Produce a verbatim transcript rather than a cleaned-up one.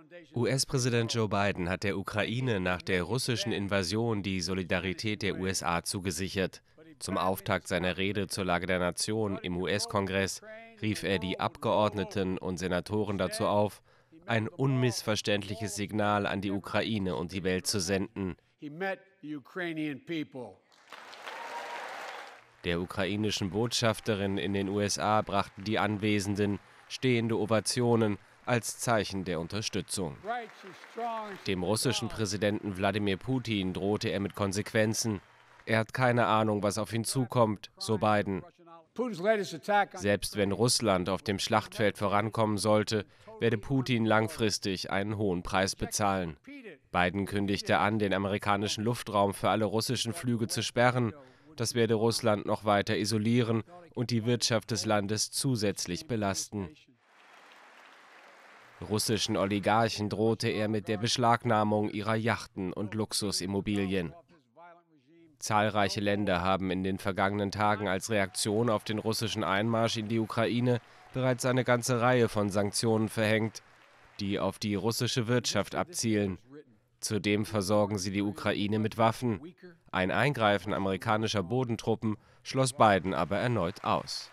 U S-Präsident Joe Biden hat der Ukraine nach der russischen Invasion die Solidarität der U S A zugesichert. Zum Auftakt seiner Rede zur Lage der Nation im U S-Kongress rief er die Abgeordneten und Senatoren dazu auf, ein unmissverständliches Signal an die Ukraine und die Welt zu senden. Der ukrainischen Botschafterin in den U S A brachten die Anwesenden stehende Ovationen als Zeichen der Unterstützung. Dem russischen Präsidenten Wladimir Putin drohte er mit Konsequenzen. Er hat keine Ahnung, was auf ihn zukommt, so Biden. Selbst wenn Russland auf dem Schlachtfeld vorankommen sollte, werde Putin langfristig einen hohen Preis bezahlen. Biden kündigte an, den amerikanischen Luftraum für alle russischen Flüge zu sperren. Das werde Russland noch weiter isolieren und die Wirtschaft des Landes zusätzlich belasten. Russischen Oligarchen drohte er mit der Beschlagnahmung ihrer Yachten und Luxusimmobilien. Zahlreiche Länder haben in den vergangenen Tagen als Reaktion auf den russischen Einmarsch in die Ukraine bereits eine ganze Reihe von Sanktionen verhängt, die auf die russische Wirtschaft abzielen. Zudem versorgen sie die Ukraine mit Waffen. Ein Eingreifen amerikanischer Bodentruppen schloss Biden aber erneut aus.